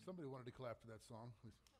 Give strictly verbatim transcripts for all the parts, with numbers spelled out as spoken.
Somebody wanted to clap for that song.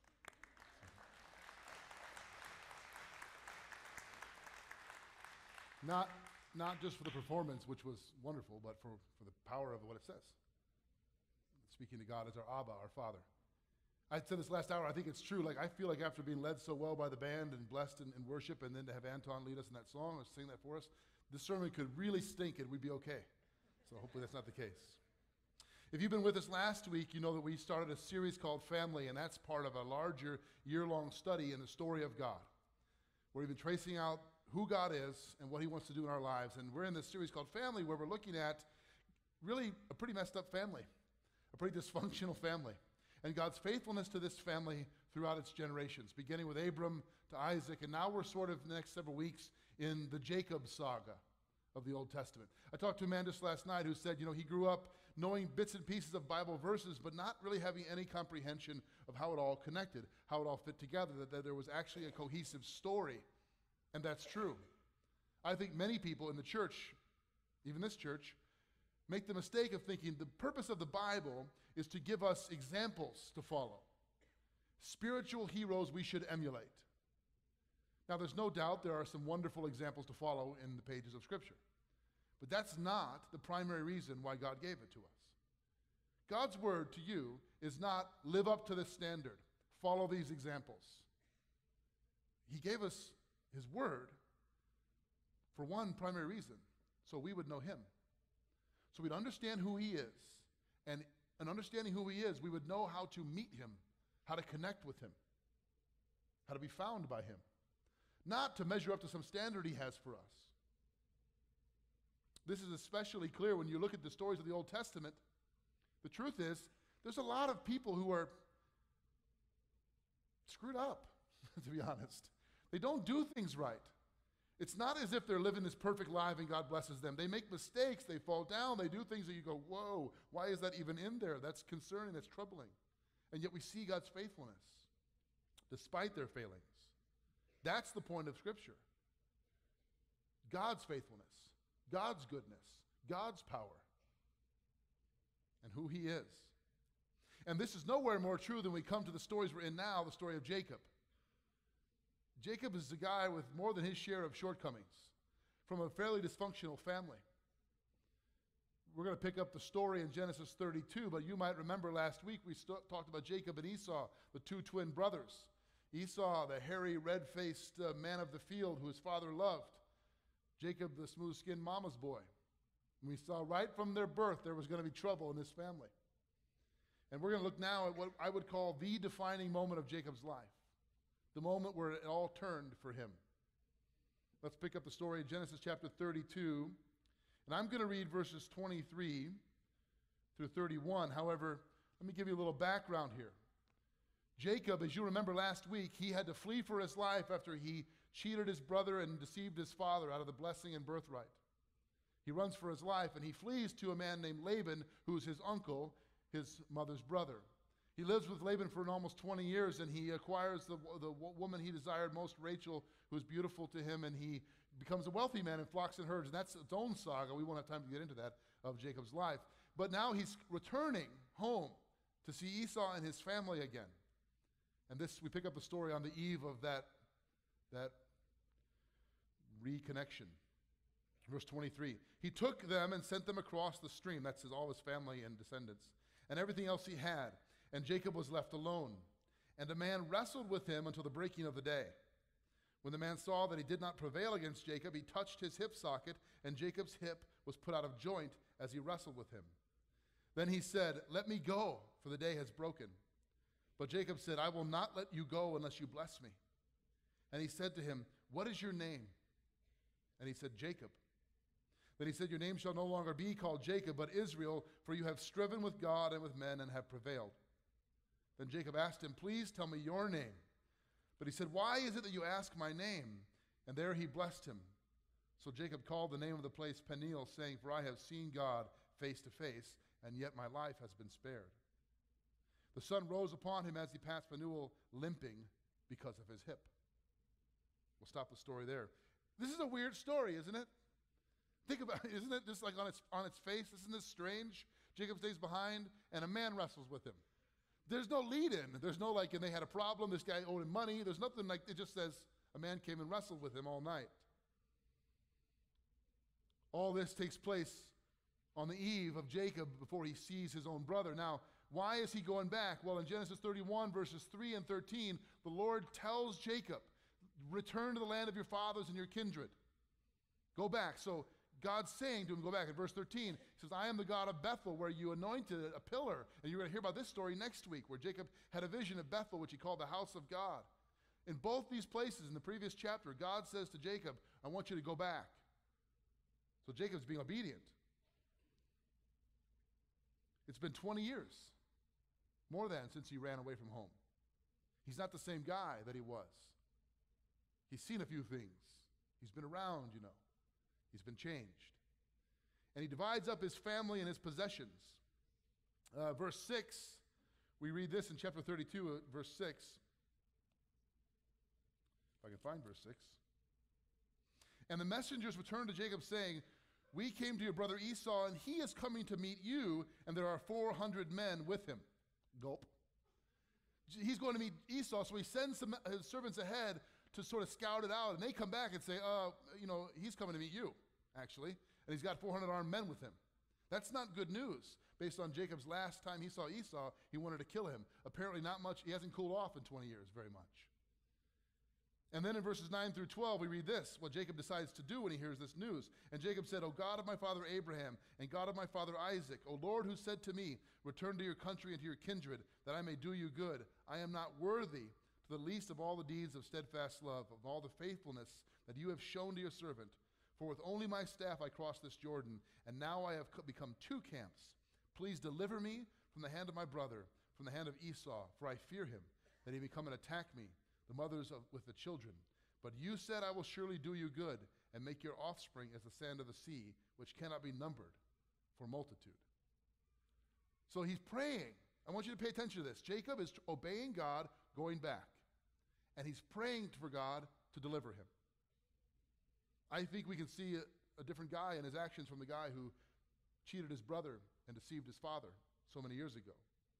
Not, not just for the performance, which was wonderful, but for, for the power of what it says. Speaking to God as our Abba, our Father. I said this last hour, I think it's true. Like, I feel like after being led so well by the band and blessed in, in worship, and then to have Anton lead us in that song or sing that for us, this sermon could really stink and we'd be okay. So hopefully that's not the case. If you've been with us last week, you know that we started a series called Family, and that's part of a larger year-long study in the story of God. We're even tracing out who God is and what he wants to do in our lives. And we're in this series called Family, where we're looking at really a pretty messed up family, a pretty dysfunctional family, and God's faithfulness to this family throughout its generations, beginning with Abram to Isaac, and now we're sort of the next several weeks in the Jacob saga of the Old Testament. I talked to a man just last night who said, you know, he grew up knowing bits and pieces of Bible verses, but not really having any comprehension of how it all connected, how it all fit together, that, that there was actually a cohesive story. And that's true. I think many people in the church, even this church, make the mistake of thinking the purpose of the Bible is to give us examples to follow, spiritual heroes we should emulate. Now, there's no doubt there are some wonderful examples to follow in the pages of Scripture. But that's not the primary reason why God gave it to us. God's word to you is not live up to this standard, follow these examples. He gave us his word for one primary reason, so we would know him. So we'd understand who he is. And in understanding who he is, we would know how to meet him, how to connect with him, how to be found by him. Not to measure up to some standard he has for us. This is especially clear when you look at the stories of the Old Testament. The truth is, there's a lot of people who are screwed up, to be honest. They don't do things right. It's not as if they're living this perfect life and God blesses them. They make mistakes, they fall down, they do things that you go, whoa, why is that even in there? That's concerning, that's troubling. And yet we see God's faithfulness, despite their failings. That's the point of Scripture. God's faithfulness, God's goodness, God's power, and who he is. And this is nowhere more true than we come to the stories we're in now, the story of Jacob. Jacob is a guy with more than his share of shortcomings from a fairly dysfunctional family. We're going to pick up the story in Genesis thirty-two, but you might remember last week we st- talked about Jacob and Esau, the two twin brothers. Esau, the hairy, red-faced uh, man of the field who his father loved. Jacob, the smooth-skinned mama's boy. And we saw right from their birth there was going to be trouble in this family. And we're going to look now at what I would call the defining moment of Jacob's life, the moment where it all turned for him. Let's pick up the story in Genesis chapter thirty-two. And I'm going to read verses twenty-three through thirty-one. However, let me give you a little background here. Jacob, as you remember last week, he had to flee for his life after he cheated his brother and deceived his father out of the blessing and birthright. He runs for his life, and he flees to a man named Laban, who's his uncle, his mother's brother. He lives with Laban for almost twenty years, and he acquires the, the woman he desired most, Rachel, who is beautiful to him, and he becomes a wealthy man in flocks and herds. And that's its own saga. We won't have time to get into that, of Jacob's life. But now he's returning home to see Esau and his family again. And this, we pick up the story on the eve of that, that reconnection. Verse twenty-three, he took them and sent them across the stream. That's his, all his family and descendants, and everything else he had. And Jacob was left alone. And a man wrestled with him until the breaking of the day. When the man saw that he did not prevail against Jacob, he touched his hip socket, and Jacob's hip was put out of joint as he wrestled with him. Then he said, "Let me go, for the day has broken." But Jacob said, "I will not let you go unless you bless me." And he said to him, "What is your name?" And he said, "Jacob." Then he said, "Your name shall no longer be called Jacob, but Israel, for you have striven with God and with men and have prevailed." Then Jacob asked him, "Please tell me your name." But he said, "Why is it that you ask my name?" And there he blessed him. So Jacob called the name of the place Peniel, saying, "For I have seen God face to face, and yet my life has been spared." The sun rose upon him as he passed Peniel, limping because of his hip. We'll stop the story there. This is a weird story, isn't it? Think about it. Isn't it just like on its, on its face? Isn't this strange? Jacob stays behind, and a man wrestles with him. There's no lead in. There's no like, and they had a problem, this guy owed him money. There's nothing like, it just says a man came and wrestled with him all night. All this takes place on the eve of Jacob before he sees his own brother. Now, why is he going back? Well, in Genesis thirty-one, verses three and thirteen, the Lord tells Jacob, return to the land of your fathers and your kindred. Go back. So God's saying to him, go back. In verse thirteen, he says, I am the God of Bethel, where you anointed a pillar. And you're going to hear about this story next week, where Jacob had a vision of Bethel, which he called the house of God. In both these places, in the previous chapter, God says to Jacob, I want you to go back. So Jacob's being obedient. It's been twenty years, more than, since he ran away from home. He's not the same guy that he was. He's seen a few things. He's been around, you know. He's been changed. And he divides up his family and his possessions. Uh, verse six, we read this in chapter thirty-two, uh, verse six. If I can find verse six. And the messengers returned to Jacob, saying, we came to your brother Esau, and he is coming to meet you, and there are four hundred men with him. Gulp. He's going to meet Esau, so he sends some, his servants ahead to sort of scout it out, and they come back and say, uh, you know, he's coming to meet you, actually, and he's got four hundred armed men with him. That's not good news. Based on Jacob's last time he saw Esau, he wanted to kill him. Apparently not much, he hasn't cooled off in twenty years very much. And then in verses nine through twelve, we read this, what Jacob decides to do when he hears this news. And Jacob said, O God of my father Abraham, and God of my father Isaac, O Lord, who said to me, return to your country and to your kindred, that I may do you good. I am not worthy to the least of all the deeds of steadfast love, of all the faithfulness that you have shown to your servant. For with only my staff I crossed this Jordan, and now I have become two camps. Please deliver me from the hand of my brother, from the hand of Esau, for I fear him, that he may come and attack me, the mothers of, with the children. But you said, I will surely do you good, and make your offspring as the sand of the sea, which cannot be numbered for multitude. So he's praying. I want you to pay attention to this. Jacob is obeying God, going back. And he's praying for God to deliver him. I think we can see a, a different guy in his actions from the guy who cheated his brother and deceived his father so many years ago.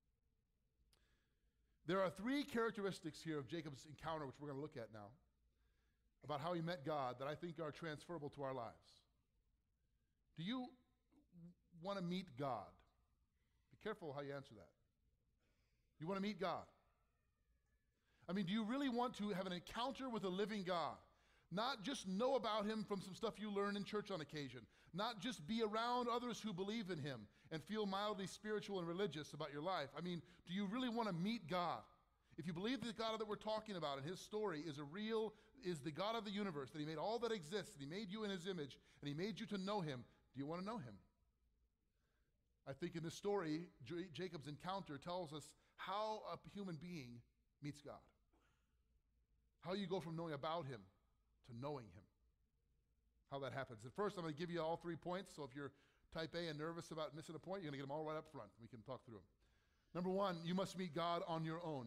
There are three characteristics here of Jacob's encounter, which we're going to look at now, about how he met God, that I think are transferable to our lives. Do you want to meet God? Be careful how you answer that. You want to meet God? I mean, do you really want to have an encounter with a living God? Not just know about him from some stuff you learn in church on occasion. Not just be around others who believe in him and feel mildly spiritual and religious about your life. I mean, do you really want to meet God? If you believe the God that we're talking about and his story is a real, is the God of the universe, that he made all that exists, and he made you in his image, and he made you to know him, do you want to know him? I think in this story, J- Jacob's encounter tells us how a human being meets God. How you go from knowing about him to knowing him. How that happens. At first, I'm going to give you all three points, so if you're type A and nervous about missing a point, you're going to get them all right up front. We can talk through them. Number one, you must meet God on your own.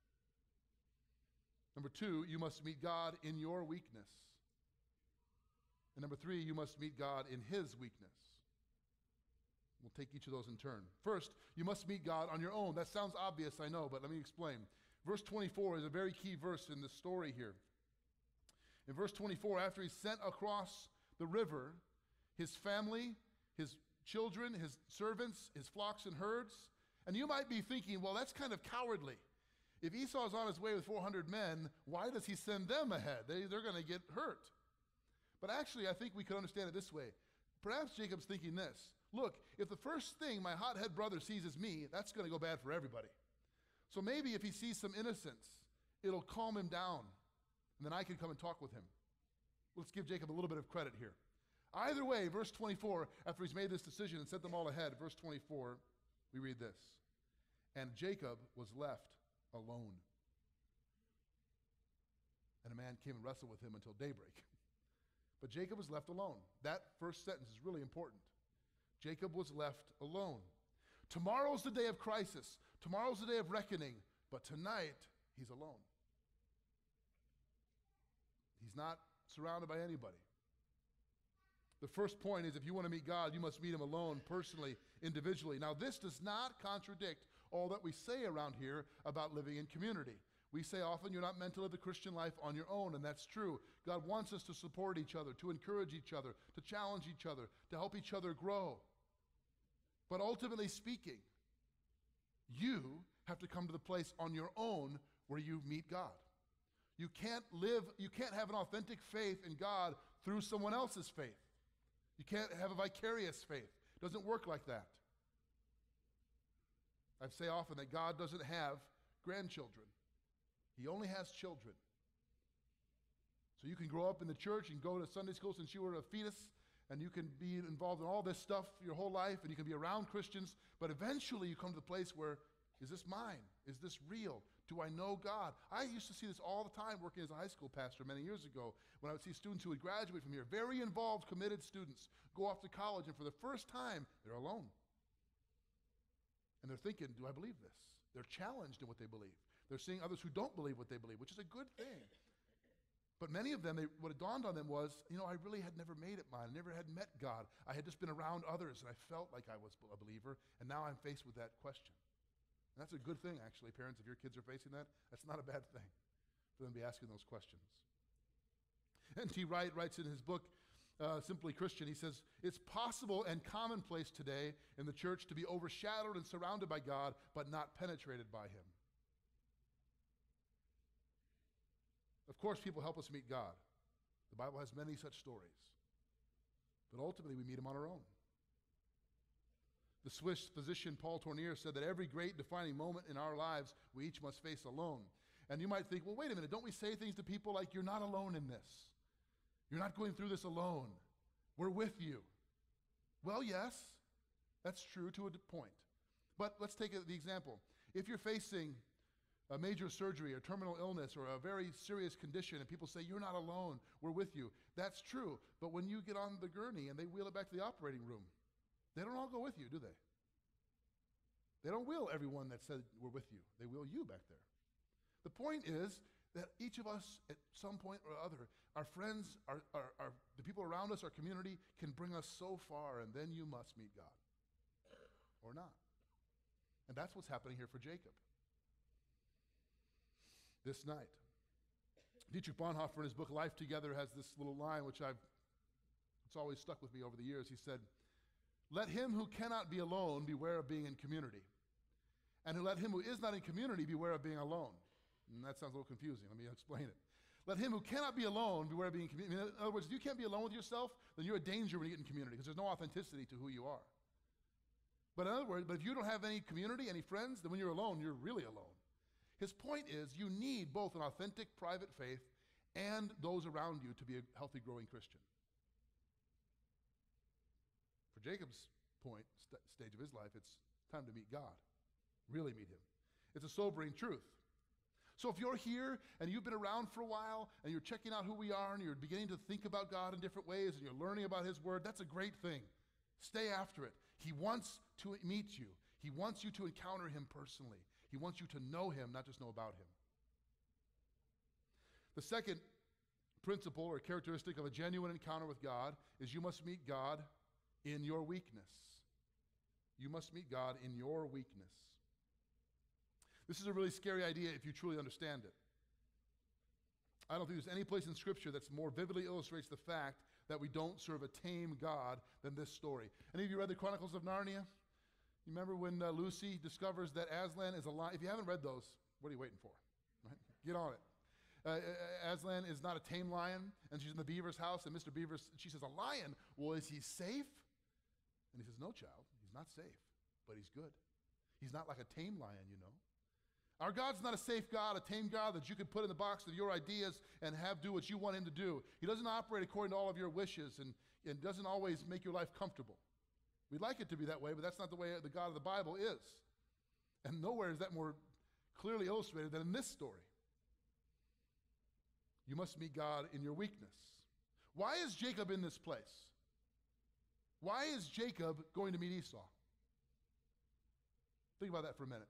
Number two, you must meet God in your weakness. And number three, you must meet God in his weakness. We'll take each of those in turn. First, you must meet God on your own. That sounds obvious, I know, but let me explain. Verse twenty-four is a very key verse in the story here. In verse twenty-four, after he's sent across the river, his family, his children, his servants, his flocks and herds, and you might be thinking, well, that's kind of cowardly. If Esau's on his way with four hundred men, why does he send them ahead? They, they're going to get hurt. But actually, I think we could understand it this way. Perhaps Jacob's thinking this. Look, if the first thing my hothead brother sees is me, that's going to go bad for everybody. So maybe if he sees some innocence, it'll calm him down, and then I can come and talk with him. Let's give Jacob a little bit of credit here. Either way, verse twenty-four, after he's made this decision and sent them all ahead, verse twenty-four, we read this. And Jacob was left alone. And a man came and wrestled with him until daybreak. But Jacob was left alone. That first sentence is really important. Jacob was left alone. Tomorrow's the day of crisis. Tomorrow's the day of reckoning. But tonight, he's alone. He's not surrounded by anybody. The first point is if you want to meet God, you must meet him alone, personally, individually. Now, this does not contradict all that we say around here about living in community. We say often you're not meant to live the Christian life on your own, and that's true. God wants us to support each other, to encourage each other, to challenge each other, to help each other grow. But ultimately speaking, you have to come to the place on your own where you meet God. You can't live, you can't have an authentic faith in God through someone else's faith. You can't have a vicarious faith. It doesn't work like that. I say often that God doesn't have grandchildren. He only has children. So you can grow up in the church and go to Sunday school since you were a fetus, and you can be involved in all this stuff your whole life, and you can be around Christians, but eventually you come to the place where, is this mine? Is this real? Do I know God? I used to see this all the time working as a high school pastor many years ago when I would see students who would graduate from here, very involved, committed students, go off to college, and for the first time, they're alone. And they're thinking, do I believe this? They're challenged in what they believe. They're seeing others who don't believe what they believe, which is a good thing. But many of them, they, what had dawned on them was, you know, I really had never made it mine. I never had met God. I had just been around others, and I felt like I was a believer, and now I'm faced with that question. And that's a good thing, actually, parents. If your kids are facing that, that's not a bad thing for them to be asking those questions. N T Wright writes in his book, uh, Simply Christian, he says, it's possible and commonplace today in the church to be overshadowed and surrounded by God, but not penetrated by him. Of course, people help us meet God. The Bible has many such stories. But ultimately, we meet him on our own. The Swiss physician Paul Tournier said that every great defining moment in our lives, we each must face alone. And you might think, well, wait a minute, don't we say things to people like, you're not alone in this? You're not going through this alone. We're with you. Well, yes, that's true to a point. But let's take the example. If you're facing a major surgery, a terminal illness, or a very serious condition, and people say, you're not alone, we're with you. That's true. But when you get on the gurney and they wheel it back to the operating room, they don't all go with you, do they? They don't wheel everyone that said we're with you. They wheel you back there. The point is that each of us, at some point or other, our friends, our, our, our, the people around us, our community, can bring us so far, and then you must meet God. Or not. And that's what's happening here for Jacob this night. Dietrich Bonhoeffer in his book Life Together has this little line which I've, it's always stuck with me over the years. He said, let him who cannot be alone beware of being in community. And let him who is not in community beware of being alone. And that sounds a little confusing. Let me explain it. Let him who cannot be alone beware of being in community. In other words, if you can't be alone with yourself, then you're a danger when you get in community because there's no authenticity to who you are. But in other words, but if you don't have any community, any friends, then when you're alone, you're really alone. His point is you need both an authentic private faith and those around you to be a healthy, growing Christian. For Jacob's point, st- stage of his life, it's time to meet God, really meet him. It's a sobering truth. So if you're here and you've been around for a while and you're checking out who we are and you're beginning to think about God in different ways and you're learning about his word, that's a great thing. Stay after it. He wants to meet you. He wants you to encounter him personally. He wants you to know him, not just know about him. The second principle or characteristic of a genuine encounter with God is you must meet God in your weakness. You must meet God in your weakness. This is a really scary idea if you truly understand it. I don't think there's any place in Scripture that more vividly illustrates the fact that we don't serve a tame God than this story. Any of you read the Chronicles of Narnia? You remember when uh, Lucy discovers that Aslan is a lion? If you haven't read those, what are you waiting for? Right? Get on it. Uh, Aslan is not a tame lion, and she's in the beaver's house, and Mister Beaver, she says, a lion? Well, is he safe? And he says, no, child, he's not safe, but he's good. He's not like a tame lion, you know. Our God's not a safe God, a tame God that you could put in the box of your ideas and have do what you want him to do. He doesn't operate according to all of your wishes and, and doesn't always make your life comfortable. We'd like it to be that way, but that's not the way the God of the Bible is. And nowhere is that more clearly illustrated than in this story. You must meet God in your weakness. Why is Jacob in this place? Why is Jacob going to meet Esau? Think about that for a minute.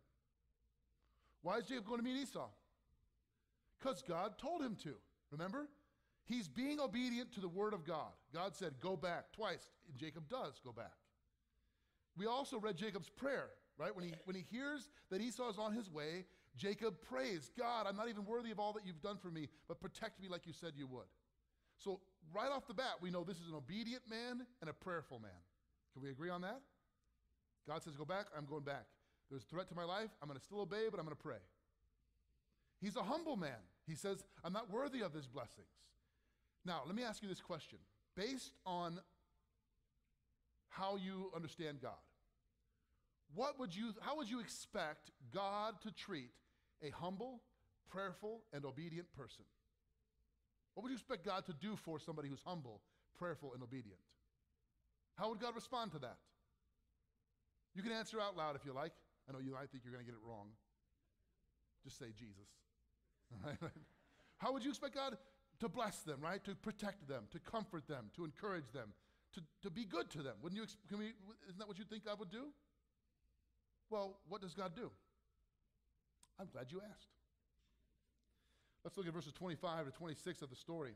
Why is Jacob going to meet Esau? Because God told him to. Remember? He's being obedient to the word of God. God said, go back twice, and Jacob does go back. We also read Jacob's prayer, right? When he, when he hears that Esau is on his way, Jacob prays, God, I'm not even worthy of all that you've done for me, but protect me like you said you would. So right off the bat, we know this is an obedient man and a prayerful man. Can we agree on that? God says, go back, I'm going back. There's a threat to my life, I'm going to still obey, but I'm going to pray. He's a humble man. He says, I'm not worthy of his blessings. Now, let me ask you this question. Based on how you understand God, what would you, how would you expect God to treat a humble, prayerful, and obedient person? What would you expect God to do for somebody who's humble, prayerful, and obedient? How would God respond to that? You can answer out loud if you like. I know you might think you're going to get it wrong. Just say Jesus. All right? How would you expect God to bless them, right? To protect them, to comfort them, to encourage them, to, to be good to them? Wouldn't you, can we, isn't that what you think God would do? Well, what does God do? I'm glad you asked. Let's look at verses twenty-five to twenty-six of the story.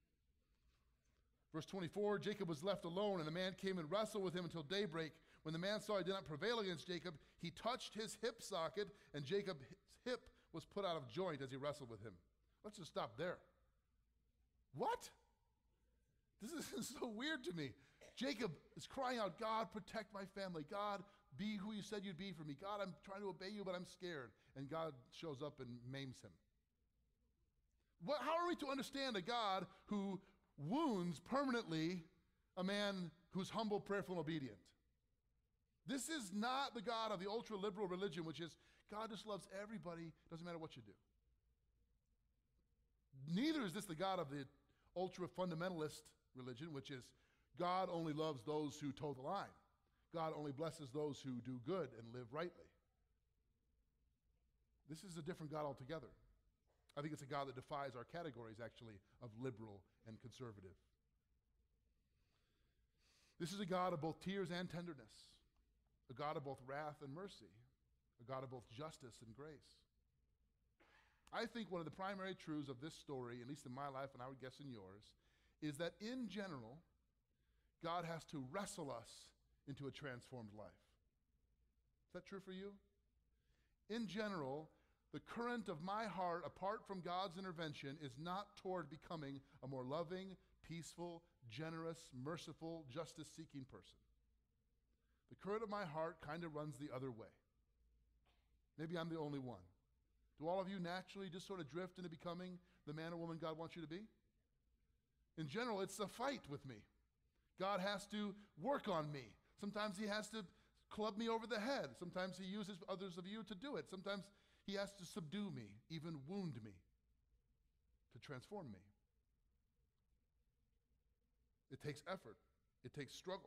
Verse twenty-four, Jacob was left alone, and a man came and wrestled with him until daybreak. When the man saw he did not prevail against Jacob, he touched his hip socket, and Jacob's hip was put out of joint as he wrestled with him. Let's just stop there. What? This is so weird to me. Jacob is crying out, God, protect my family. God, be who you said you'd be for me. God, I'm trying to obey you, but I'm scared. And God shows up and maims him. What, how are we to understand a God who wounds permanently a man who's humble, prayerful, and obedient? This is not the God of the ultra-liberal religion, which is God just loves everybody, doesn't matter what you do. Neither is this the God of the ultra-fundamentalist religion, which is God only loves those who toe the line. God only blesses those who do good and live rightly. This is a different God altogether. I think it's a God that defies our categories, actually, of liberal and conservative. This is a God of both tears and tenderness, a God of both wrath and mercy, a God of both justice and grace. I think one of the primary truths of this story, at least in my life and I would guess in yours, is that in general, God has to wrestle us into a transformed life. Is that true for you? In general, the current of my heart, apart from God's intervention, is not toward becoming a more loving, peaceful, generous, merciful, justice-seeking person. The current of my heart kind of runs the other way. Maybe I'm the only one. Do all of you naturally just sort of drift into becoming the man or woman God wants you to be? In general, it's a fight with me. God has to work on me. Sometimes he has to club me over the head. Sometimes he uses others of you to do it. Sometimes he has to subdue me, even wound me, to transform me. It takes effort. It takes struggle.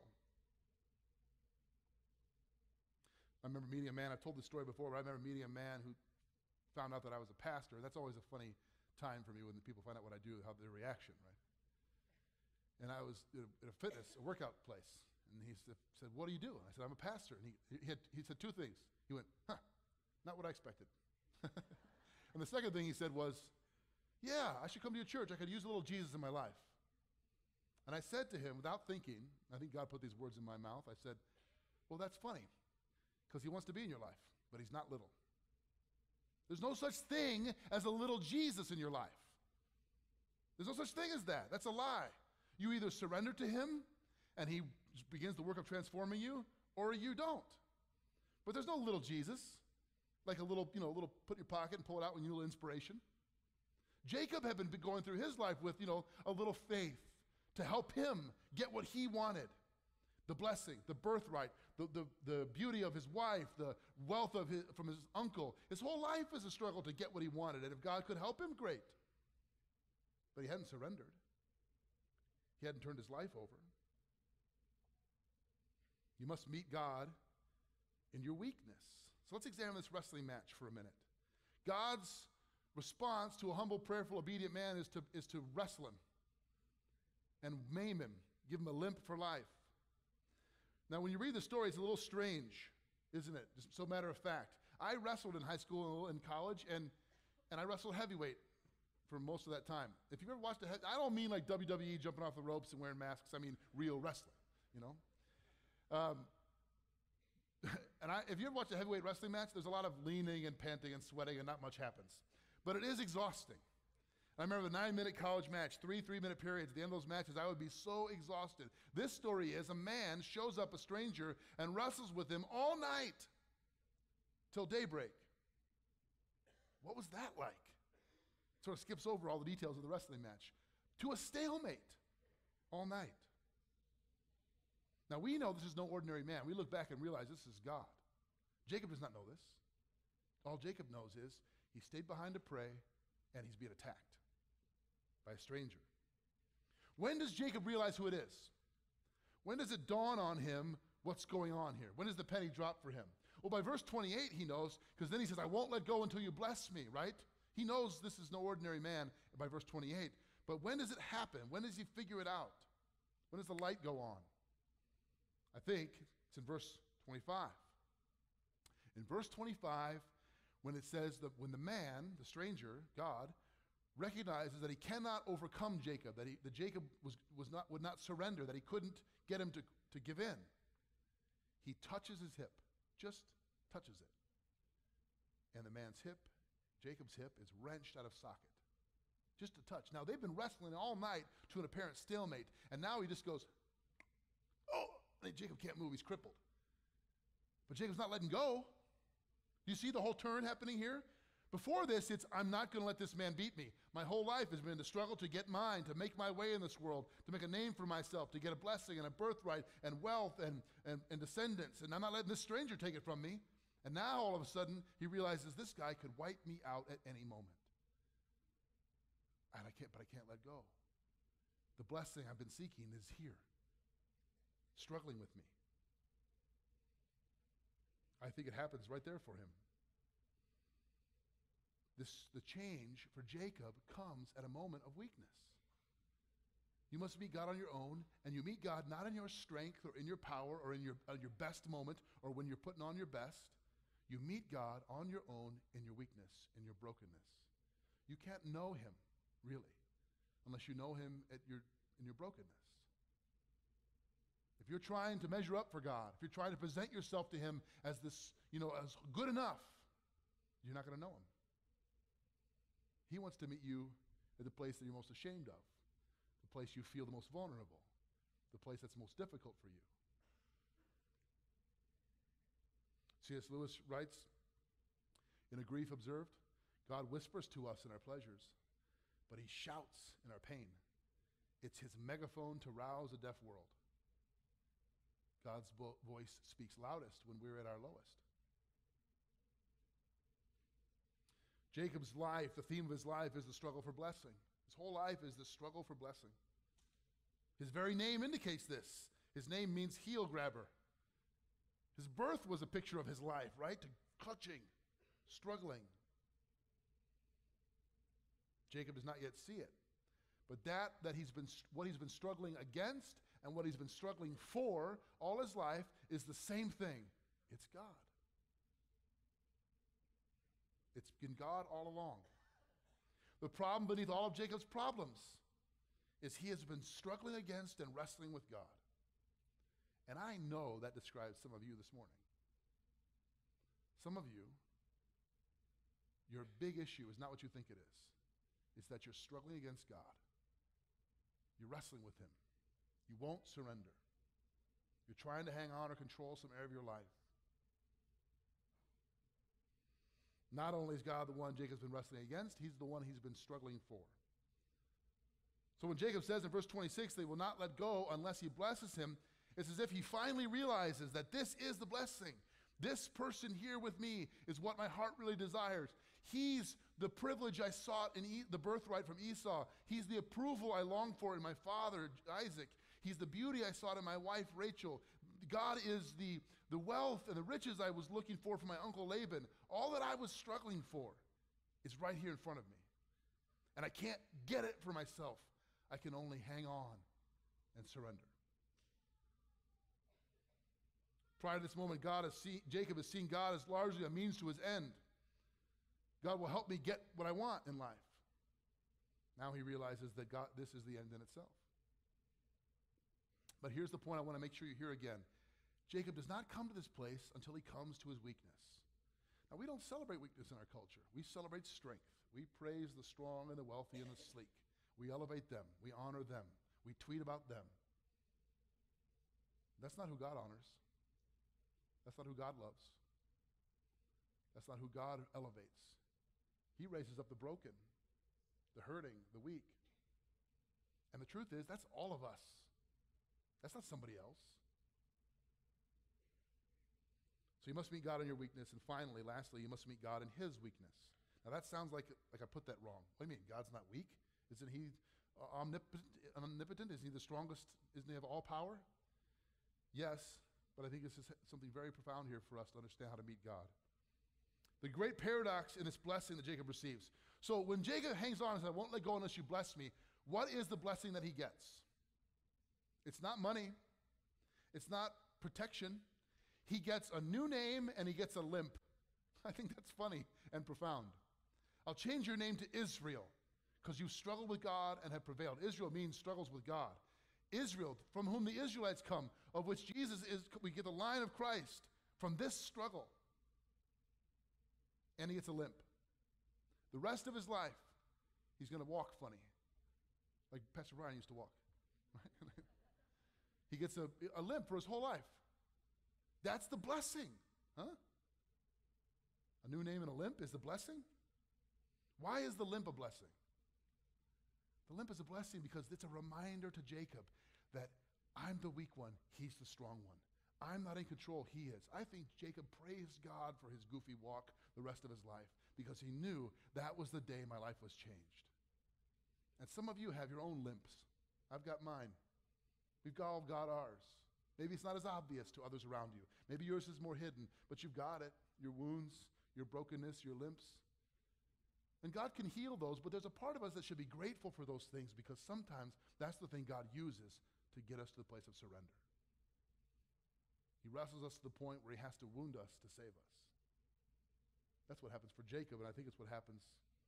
I remember meeting a man, I've told this story before, but I remember meeting a man who found out that I was a pastor. That's always a funny time for me when people find out what I do, how their reaction, right? And I was at a, at a fitness, a workout place, and he said, what do you do? And I said, I'm a pastor. And he, he, had, he said two things. He went, huh, not what I expected. And the second thing he said was, yeah, I should come to your church. I could use a little Jesus in my life. And I said to him, without thinking, I think God put these words in my mouth, I said, well, that's funny, because he wants to be in your life, but he's not little. There's no such thing as a little Jesus in your life. There's no such thing as that. That's a lie. You either surrender to him, and he begins the work of transforming you, or you don't. But there's no little Jesus, like a little, you know, a little put in your pocket and pull it out when you need a little inspiration. Jacob had been going through his life with, you know, a little faith to help him get what he wanted. The blessing, the birthright, the, the, the beauty of his wife, the wealth of his, from his uncle. His whole life was a struggle to get what he wanted, and if God could help him, great. But he hadn't surrendered. He hadn't turned his life over. You must meet God in your weakness. So let's examine this wrestling match for a minute. God's response to a humble, prayerful, obedient man is to, is to wrestle him and maim him, give him a limp for life. Now, when you read the story, it's a little strange, isn't it? Just so matter of fact. I wrestled in high school and in college, and, and I wrestled heavyweight. for most of that time. If you've ever watched a, I don't mean like W W E jumping off the ropes and wearing masks. I mean real wrestling, you know. Um, and I, if you ever watch a heavyweight wrestling match, there's a lot of leaning and panting and sweating and not much happens. But it is exhausting. I remember the nine-minute college match, three three-minute periods. At the end of those matches, I would be so exhausted. This story is a man shows up, a stranger, and wrestles with him all night till daybreak. What was that like? Sort of skips over all the details of the wrestling match. To a stalemate all night. Now, we know this is no ordinary man. We look back and realize this is God. Jacob does not know this. All Jacob knows is he stayed behind to pray, and he's being attacked by a stranger. When does Jacob realize who it is? When does it dawn on him what's going on here? When does the penny drop for him? Well, by verse twenty-eight, he knows, because then he says, I won't let go until you bless me, right? He knows this is no ordinary man by verse twenty-eight. But when does it happen? When does he figure it out? When does the light go on? I think it's in verse twenty-five. In verse twenty-five, when it says that when the man, the stranger, God, recognizes that he cannot overcome Jacob, that, he, that Jacob was, was not, would not surrender, that he couldn't get him to, to give in, he touches his hip, just touches it. And the man's hip, Jacob's hip, is wrenched out of socket. Just a touch. Now, they've been wrestling all night to an apparent stalemate, and now he just goes, oh, and Jacob can't move, he's crippled. But Jacob's not letting go. Do you see the whole turn happening here? Before this, it's, I'm not going to let this man beat me. My whole life has been to struggle to get mine, to make my way in this world, to make a name for myself, to get a blessing and a birthright and wealth and, and, and descendants. And I'm not letting this stranger take it from me. And now, all of a sudden, he realizes this guy could wipe me out at any moment. And I can't, but I can't let go. The blessing I've been seeking is here, struggling with me. I think it happens right there for him. This, the change for Jacob comes at a moment of weakness. You must meet God on your own, and you meet God not in your strength or in your power or in your, uh, your best moment or when you're putting on your best. You meet God on your own in your weakness, in your brokenness. You can't know him, really, unless you know him at your, in your brokenness. If you're trying to measure up for God, if you're trying to present yourself to him as this, you know, as good enough, you're not going to know him. He wants to meet you at the place that you're most ashamed of, the place you feel the most vulnerable, the place that's most difficult for you. C S Lewis writes, in A Grief Observed, God whispers to us in our pleasures, but he shouts in our pain. It's his megaphone to rouse a deaf world. God's vo- voice speaks loudest when we're at our lowest. Jacob's life, the theme of his life is the struggle for blessing. His whole life is the struggle for blessing. His very name indicates this. His name means heel grabber. His birth was a picture of his life, right? To clutching, struggling. Jacob does not yet see it. But that, that he's been, what he's been struggling against and what he's been struggling for all his life is the same thing. It's God. It's been God all along. The problem beneath all of Jacob's problems is he has been struggling against and wrestling with God. And I know that describes some of you this morning. Some of you, your big issue is not what you think it is. It's that you're struggling against God. You're wrestling with him. You won't surrender. You're trying to hang on or control some area of your life. Not only is God the one Jacob's been wrestling against, he's the one he's been struggling for. So when Jacob says in verse twenty-six, they will not let go unless he blesses him, it's as if he finally realizes that this is the blessing. This person here with me is what my heart really desires. He's the privilege I sought in e- the birthright from Esau. He's the approval I longed for in my father, Isaac. He's the beauty I sought in my wife, Rachel. God is the, the wealth and the riches I was looking for from my uncle Laban. All that I was struggling for is right here in front of me. And I can't get it for myself. I can only hang on and surrender. Prior to this moment, God has seen, Jacob has seen God as largely a means to his end. God will help me get what I want in life. Now he realizes that God, this is the end in itself. But here's the point I want to make sure you hear again. Jacob does not come to this place until he comes to his weakness. Now, we don't celebrate weakness in our culture. We celebrate strength. We praise the strong and the wealthy and the sleek. We elevate them. We honor them. We tweet about them. That's not who God honors. That's not who God loves. That's not who God elevates. He raises up the broken, the hurting, the weak. And the truth is, that's all of us. That's not somebody else. So you must meet God in your weakness. And finally, lastly, you must meet God in his weakness. Now that sounds like, like I put that wrong. What do you mean? God's not weak? Isn't he uh, omnipotent, omnipotent? Isn't he the strongest? Isn't he have all power? Yes, but I think this is something very profound here for us to understand how to meet God. The great paradox in this blessing that Jacob receives. So when Jacob hangs on and says, I won't let go unless you bless me, what is the blessing that he gets? It's not money. It's not protection. He gets a new name and he gets a limp. I think that's funny and profound. I'll change your name to Israel because you struggled with God and have prevailed. Israel means struggles with God. Israel, from whom the Israelites come, of which Jesus is, we get the line of Christ from this struggle. And he gets a limp. The rest of his life, he's going to walk funny, like Pastor Ryan used to walk. He gets a, a limp for his whole life. That's the blessing, huh? A new name and a limp is the blessing? Why is the limp a blessing? The limp is a blessing because it's a reminder to Jacob that I'm the weak one, he's the strong one. I'm not in control, he is. I think Jacob praised God for his goofy walk the rest of his life because he knew that was the day my life was changed. And some of you have your own limps. I've got mine. We've all got ours. Maybe it's not as obvious to others around you. Maybe yours is more hidden, but you've got it. Your wounds, your brokenness, your limps. And God can heal those, but there's a part of us that should be grateful for those things because sometimes that's the thing God uses to get us to the place of surrender. He wrestles us to the point where he has to wound us to save us. That's what happens for Jacob, and I think it's what happens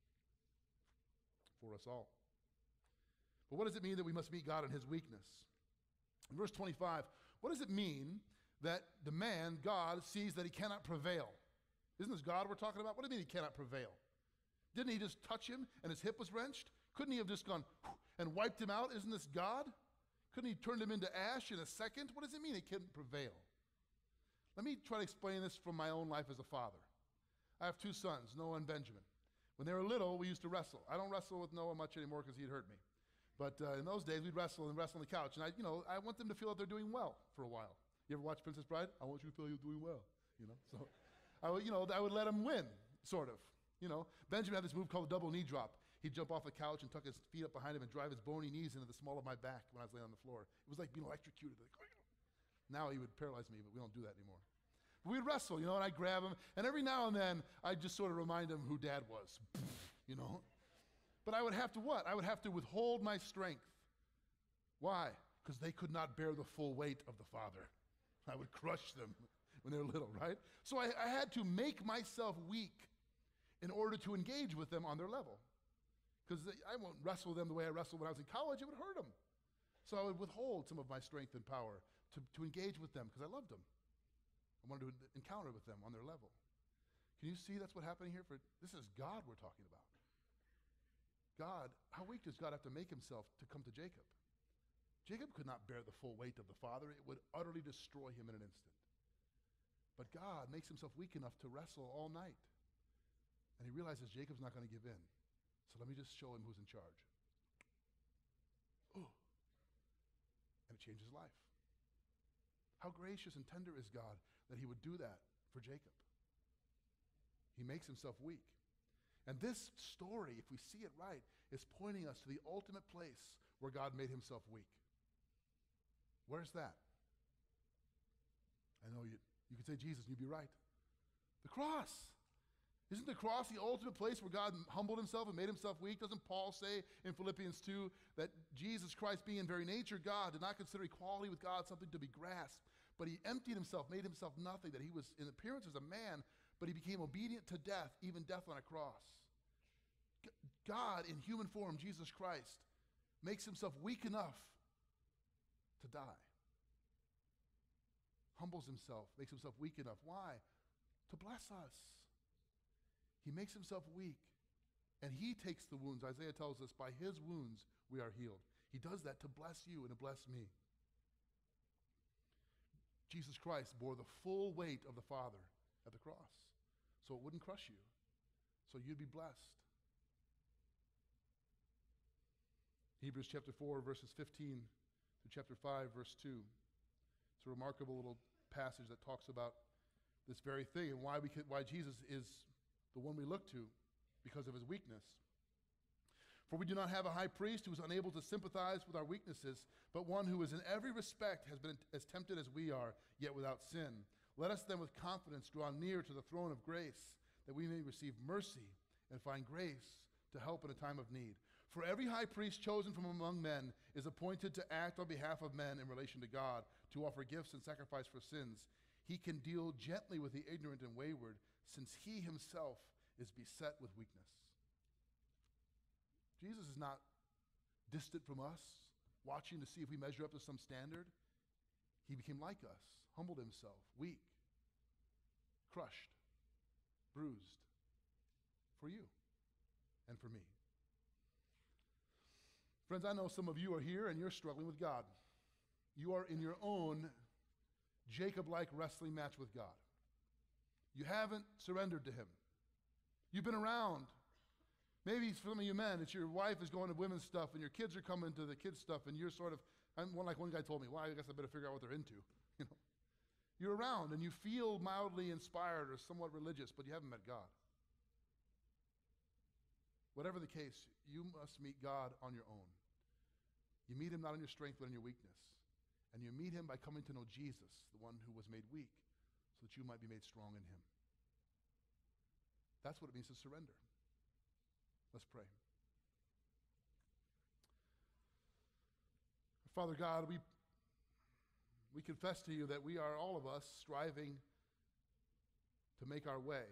for us all. But what does it mean that we must meet God in his weakness? In verse twenty-five, what does it mean that the man, God, sees that he cannot prevail? Isn't this God we're talking about? What do you mean he cannot prevail? Didn't he just touch him and his hip was wrenched? Couldn't he have just gone and wiped him out? Isn't this God? Couldn't he turn him into ash in a second? What does it mean he couldn't prevail? Let me try to explain this from my own life as a father. I have two sons, Noah and Benjamin. When they were little, we used to wrestle. I don't wrestle with Noah much anymore because he'd hurt me. But uh, in those days, we'd wrestle and wrestle on the couch. And I, you know, I want them to feel that they're doing well for a while. You ever watch Princess Bride? I want you to feel you're doing well, you know. So I would, you know, I would let them win, sort of. You know, Benjamin had this move called a double knee drop. He'd jump off the couch and tuck his feet up behind him and drive his bony knees into the small of my back when I was laying on the floor. It was like being electrocuted. Like, now he would paralyze me, but we don't do that anymore. But we'd wrestle, you know, and I'd grab him. And every now and then, I'd just sort of remind him who Dad was, you know. But I would have to what? I would have to withhold my strength. Why? Because they could not bear the full weight of the Father. I would crush them when they were little, right? So I, I had to make myself weak in order to engage with them on their level. Because I won't wrestle them the way I wrestled when I was in college. It would hurt them. So I would withhold some of my strength and power to, to engage with them because I loved them. I wanted to encounter with them on their level. Can you see that's what happened here? For this is God we're talking about. God, how weak does God have to make himself to come to Jacob? Jacob could not bear the full weight of the Father. It would utterly destroy him in an instant. But God makes himself weak enough to wrestle all night. And he realizes Jacob's not going to give in. So let me just show him who's in charge. Oh. And it changed his life. How gracious and tender is God that he would do that for Jacob. He makes himself weak. And this story, if we see it right, is pointing us to the ultimate place where God made himself weak. Where's that? I know you, you could say Jesus and you'd be right. The cross. Isn't the cross the ultimate place where God humbled himself and made himself weak? Doesn't Paul say in Philippians two that Jesus Christ, being in very nature God, did not consider equality with God something to be grasped, but he emptied himself, made himself nothing, that he was in appearance as a man, but he became obedient to death, even death on a cross. God in human form, Jesus Christ, makes himself weak enough to die. Humbles himself, makes himself weak enough. Why? To bless us. He makes himself weak, and he takes the wounds. Isaiah tells us, by his wounds we are healed. He does that to bless you and to bless me. Jesus Christ bore the full weight of the Father at the cross, so it wouldn't crush you, so you'd be blessed. Hebrews chapter four, verses fifteen through chapter five, verse two. It's a remarkable little passage that talks about this very thing and why we can, why Jesus is the one we look to because of his weakness. For we do not have a high priest who is unable to sympathize with our weaknesses, but one who is in every respect has been as tempted as we are, yet without sin. Let us then with confidence draw near to the throne of grace, that we may receive mercy and find grace to help in a time of need. For every high priest chosen from among men is appointed to act on behalf of men in relation to God, to offer gifts and sacrifice for sins. He can deal gently with the ignorant and wayward, since he himself is beset with weakness. Jesus is not distant from us, watching to see if we measure up to some standard. He became like us, humbled himself, weak, crushed, bruised, for you and for me. Friends, I know some of you are here and you're struggling with God. You are in your own Jacob-like wrestling match with God. You haven't surrendered to him. You've been around. Maybe for some of you men, it's your wife is going to women's stuff and your kids are coming to the kids' stuff and you're sort of, I'm one like one guy told me, well, I guess I better figure out what they're into. You know, you're around and you feel mildly inspired or somewhat religious, but you haven't met God. Whatever the case, you must meet God on your own. You meet him not on your strength, but in your weakness. And you meet him by coming to know Jesus, the one who was made weak, so that you might be made strong in him. That's what it means to surrender. Let's pray. Father God, we, we confess to you that we are, all of us, striving to make our way.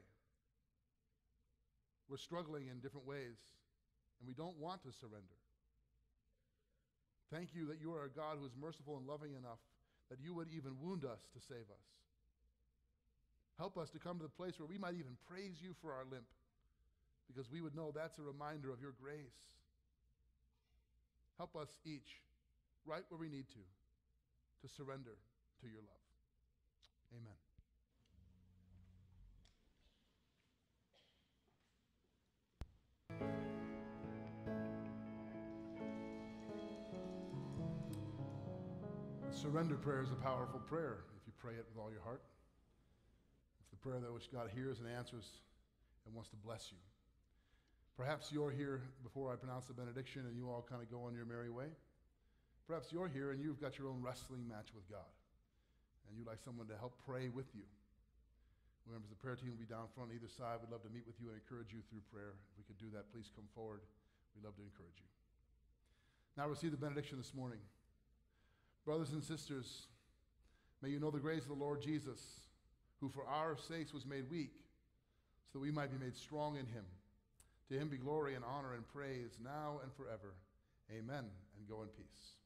We're struggling in different ways, and we don't want to surrender. Thank you that you are a God who is merciful and loving enough that you would even wound us to save us. Help us to come to the place where we might even praise you for our limp, because we would know that's a reminder of your grace. Help us each, right where we need to, to surrender to your love. Amen. The surrender prayer is a powerful prayer if you pray it with all your heart. It's the prayer that which God hears and answers and wants to bless you. Perhaps you're here before I pronounce the benediction and you all kind of go on your merry way. Perhaps you're here and you've got your own wrestling match with God and you'd like someone to help pray with you. Members of the prayer team will be down front on either side. We'd love to meet with you and encourage you through prayer. If we could do that, please come forward. We'd love to encourage you. Now receive the benediction this morning. Brothers and sisters, may you know the grace of the Lord Jesus, who for our sakes was made weak, so that we might be made strong in him. To him be glory and honor and praise now and forever. Amen. And go in peace.